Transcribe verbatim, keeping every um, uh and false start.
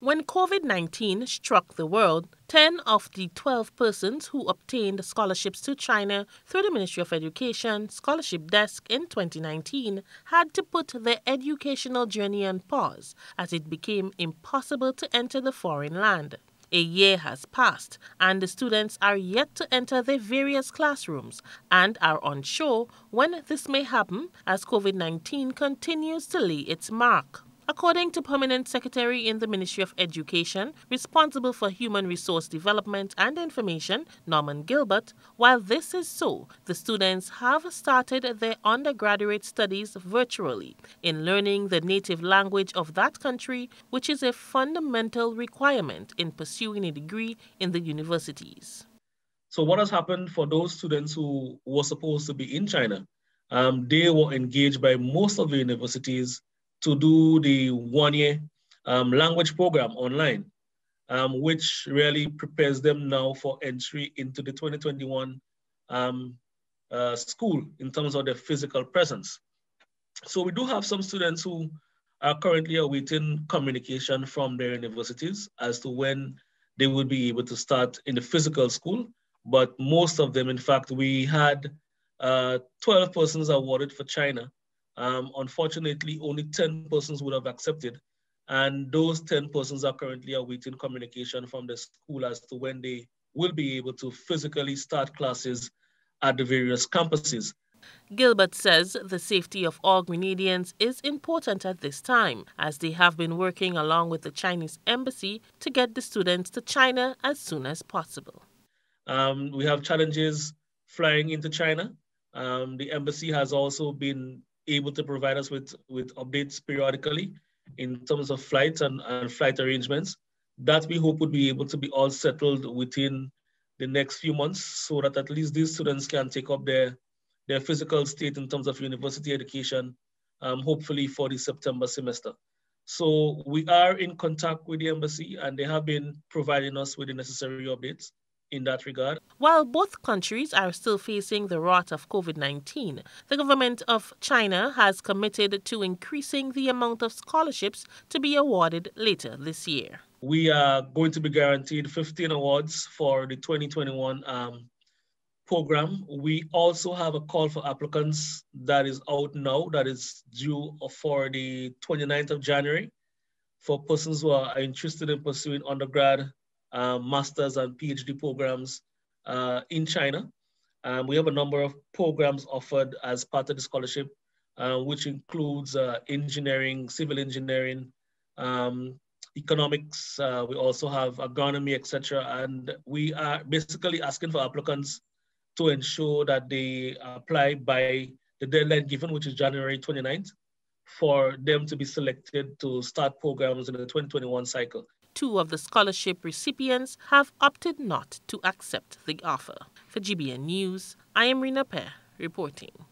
When COVID nineteen struck the world, ten of the twelve persons who obtained scholarships to China through the Ministry of Education Scholarship Desk in twenty nineteen had to put their educational journey on pause as it became impossible to enter the foreign land. A year has passed, and the students are yet to enter their various classrooms and are unsure when this may happen as COVID nineteen continues to lay its mark. According to Permanent Secretary in the Ministry of Education, responsible for Human Resource Development and Information, Norman Gilbert, while this is so, the students have started their undergraduate studies virtually in learning the native language of that country, which is a fundamental requirement in pursuing a degree in the universities. So what has happened for those students who were supposed to be in China? Um, they were engaged by most of the universities to do the one-year um, language program online, um, which really prepares them now for entry into the twenty twenty-one um, uh, school in terms of their physical presence. So we do have some students who are currently awaiting communication from their universities as to when they would be able to start in the physical school. But most of them, in fact, we had uh, twelve persons awarded for China. Um, unfortunately, only ten persons would have accepted. And those ten persons are currently awaiting communication from the school as to when they will be able to physically start classes at the various campuses. Gilbert says the safety of all Grenadians is important at this time, as they have been working along with the Chinese embassy to get the students to China as soon as possible. Um, we have challenges flying into China. Um, the embassy has also been able to provide us with, with updates periodically in terms of flights and, and flight arrangements that we hope would be able to be all settled within the next few months so that at least these students can take up their, their physical state in terms of university education, um, hopefully for the September semester. So we are in contact with the embassy and they have been providing us with the necessary updates in that regard. While both countries are still facing the wrath of COVID nineteen, the government of China has committed to increasing the amount of scholarships to be awarded later this year. We are going to be guaranteed fifteen awards for the twenty twenty-one um, program. We also have a call for applicants that is out now, that is due for the twenty-ninth of January for persons who are interested in pursuing undergrad, Uh, master's and PhD programs uh, in China. Um, we have a number of programs offered as part of the scholarship, uh, which includes uh, engineering, civil engineering, um, economics. Uh, we also have agronomy, et cetera. And we are basically asking for applicants to ensure that they apply by the deadline given, which is January twenty-ninth, for them to be selected to start programs in the twenty twenty-one cycle. Two of the scholarship recipients have opted not to accept the offer. For G B N News, I am Rina Pear reporting.